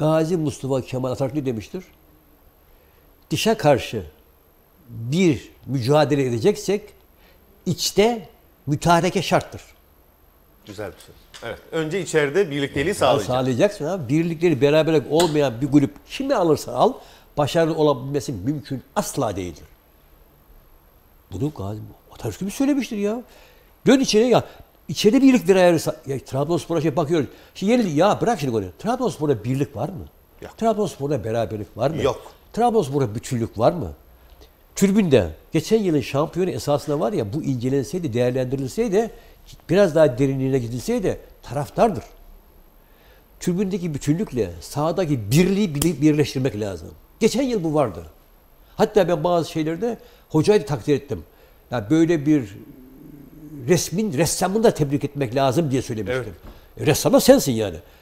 Gazi Mustafa Kemal Atatürk ne demiştir? Dışa karşı bir mücadele edeceksek içte mütareke şarttır. Güzel bir söz. Evet. Önce içeride birlikteliği sağlayacak. Sağlayacaksın abi. Birlikleri beraberlik olmayan bir grup kimi alırsa al başarılı olabilmesi mümkün asla değildir. Bunu Gazi Atatürk gibi söylemiştir ya. Dön içeriye ya. İçeride birlik bir ayarı. Ya Trabzonspor'a bakıyoruz. Şimdi yenildi. Ya bırak şimdi onu. Trabzonspor'da birlik var mı? Yok. Trabzonspor'da beraberlik var mı? Yok. Trabzonspor'da bütünlük var mı? Tribünde geçen yılın şampiyonu esasında var ya bu incelenseydi, değerlendirilseydi, biraz daha derinliğine gidilseydi taraftardır. Tribündeki bütünlükle sahadaki birliği birleştirmek lazım. Geçen yıl bu vardı. Hatta ben bazı şeylerde hocayı da takdir ettim. Ya böyle bir ressamını da tebrik etmek lazım diye söylemiştim. Evet. Ressam da sensin yani.